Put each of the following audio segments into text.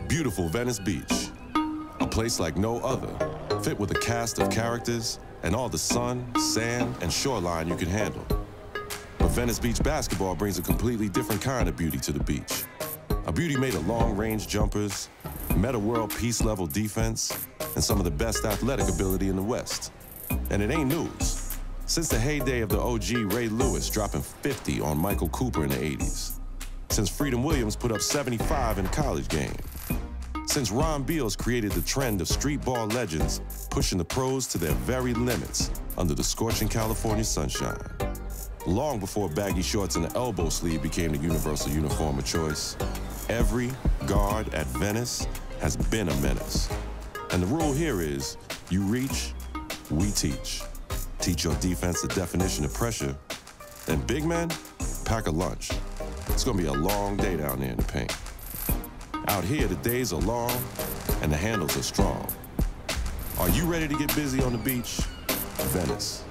Beautiful Venice Beach. A place like no other, fit with a cast of characters and all the sun, sand, and shoreline you can handle. But Venice Beach basketball brings a completely different kind of beauty to the beach. A beauty made of long-range jumpers, meta-world peace-level defense, and some of the best athletic ability in the West. And it ain't news. Since the heyday of the OG Ray Lewis dropping 50 on Michael Cooper in the 80s. Since Freedom Williams put up 75 in a college game. Since Ron Beals created the trend of street ball legends pushing the pros to their very limits under the scorching California sunshine. Long before baggy shorts and the elbow sleeve became the universal uniform of choice, every guard at Venice has been a menace. And the rule here is, you reach, we teach. Teach your defense the definition of pressure, and big men, pack a lunch. It's gonna be a long day down there in the paint. Out here, the days are long, and the handles are strong. Are you ready to get busy on the beach? Venice.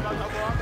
Come on.